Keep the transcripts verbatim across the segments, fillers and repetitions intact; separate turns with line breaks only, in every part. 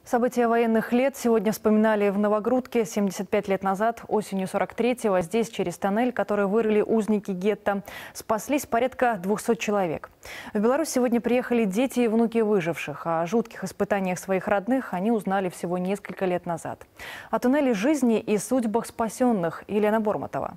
События военных лет сегодня вспоминали в Новогрудке. семьдесят пять лет назад, осенью сорок третьего, здесь через тоннель, который вырыли узники гетто, спаслись порядка двухсот человек. В Беларусь сегодня приехали дети и внуки выживших. О жутких испытаниях своих родных они узнали всего несколько лет назад. О туннеле жизни и судьбах спасенных. Елена Бормотова.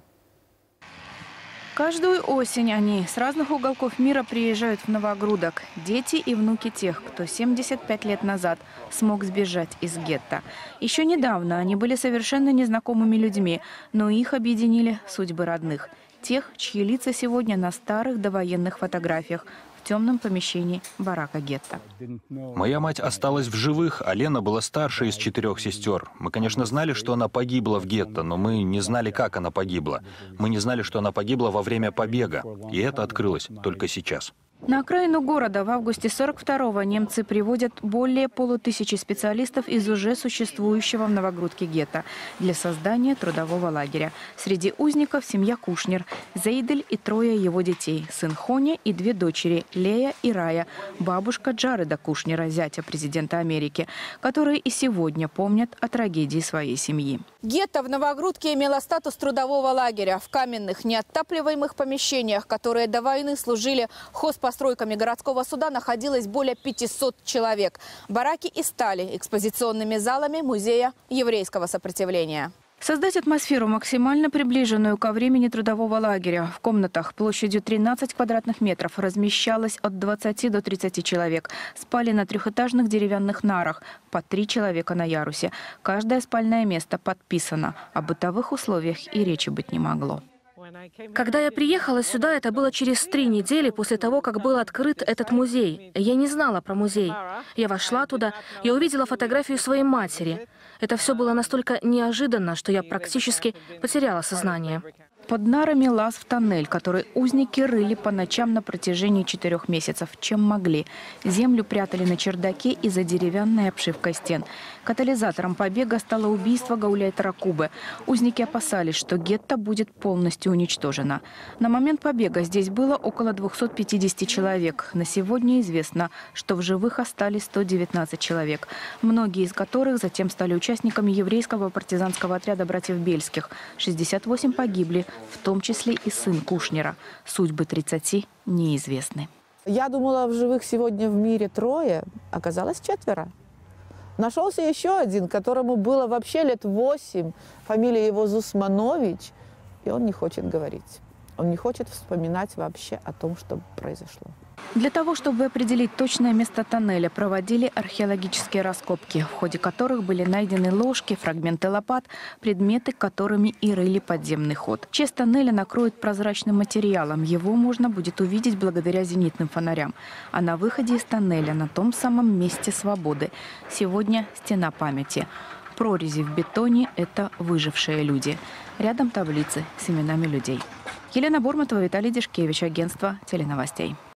Каждую осень они с разных уголков мира приезжают в Новогрудок. Дети и внуки тех, кто семьдесят пять лет назад смог сбежать из гетто. Еще недавно они были совершенно незнакомыми людьми, но их объединили судьбы родных. Тех, чьи лица сегодня на старых довоенных фотографиях в темном помещении барака гетто.
Моя мать осталась в живых, а Лена была старшей из четырех сестер. Мы, конечно, знали, что она погибла в гетто, но мы не знали, как она погибла. Мы не знали, что она погибла во время побега. И это открылось только сейчас.
На окраину города в августе сорок второго немцы приводят более полутысячи специалистов из уже существующего в Новогрудке гетто для создания трудового лагеря. Среди узников семья Кушнер, Зейдель и трое его детей, сын Хоня и две дочери, Лея и Рая, бабушка Джареда Кушнера, зятя президента Америки, которые и сегодня помнят о трагедии своей семьи.
Гетто в Новогрудке имело статус трудового лагеря. В каменных, неоттапливаемых помещениях, которые до войны служили хозпостройками городского суда, находилось более пятисот человек. Бараки и стали экспозиционными залами музея еврейского сопротивления.
Создать атмосферу, максимально приближенную ко времени трудового лагеря. В комнатах площадью тринадцать квадратных метров размещалось от двадцати до тридцати человек. Спали на трехэтажных деревянных нарах, по три человека на ярусе. Каждое спальное место подписано. О бытовых условиях и речи быть не могло.
Когда я приехала сюда, это было через три недели после того, как был открыт этот музей. Я не знала про музей. Я вошла туда, я увидела фотографию своей матери. Это все было настолько неожиданно, что я практически потеряла сознание.
Под нарами лаз в тоннель, который узники рыли по ночам на протяжении четырех месяцев, чем могли. Землю прятали на чердаке и за деревянной обшивкой стен. Катализатором побега стало убийство гауляйтера Кубы. Узники опасались, что гетто будет полностью уничтожено. На момент побега здесь было около двухсот пятидесяти человек. На сегодня известно, что в живых остались сто девятнадцать человек, многие из которых затем стали участниками еврейского партизанского отряда братьев Бельских. шестьдесят восемь погибли, в том числе и сын Кушнера. Судьбы тридцати неизвестны.
Я думала, в живых сегодня в мире трое, оказалось четверо. Нашелся еще один, которому было вообще лет восемь, фамилия его Зусманович, и он не хочет говорить. Он не хочет вспоминать вообще о том, что произошло.
Для того, чтобы определить точное место тоннеля, проводили археологические раскопки, в ходе которых были найдены ложки, фрагменты лопат, предметы, которыми и рыли подземный ход. Часть тоннеля накроют прозрачным материалом. Его можно будет увидеть благодаря зенитным фонарям. А на выходе из тоннеля, на том самом месте свободы, сегодня стена памяти. Прорези в бетоне – это выжившие люди. Рядом таблицы с именами людей. Елена Бормотова, Виталий Дишкевич, агентство теленовостей.